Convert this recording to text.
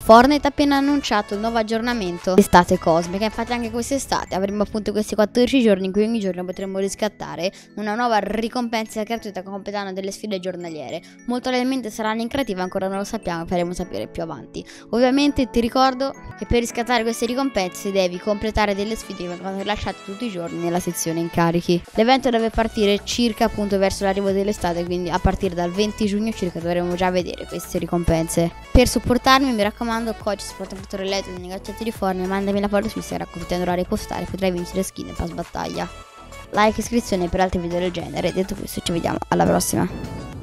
Fortnite ha appena annunciato il nuovo aggiornamento estate cosmica, infatti anche quest'estate avremo appunto questi 14 giorni in cui ogni giorno potremo riscattare una nuova ricompensa gratuita completando delle sfide giornaliere. Molto probabilmente saranno in creativa, ancora non lo sappiamo, faremo sapere più avanti. Ovviamente ti ricordo che per riscattare queste ricompense devi completare delle sfide che vengono rilasciate tutti i giorni nella sezione incarichi. L'evento deve partire circa appunto verso l'arrivo dell'estate, quindi a partire dal 20 giugno circa dovremo già vedere queste ricompense. Per supportarmi mi raccomando, codice supportatore letto nei negoziati di Fortnite, mandami la foto su Instagram così ti andrò a ripostare, potrai vincere skin e pass battaglia. Like e iscrizione per altri video del genere. Detto questo, ci vediamo alla prossima.